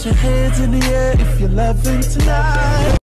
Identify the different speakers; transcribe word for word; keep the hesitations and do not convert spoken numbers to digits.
Speaker 1: Put your hands in the air if you're loving tonight.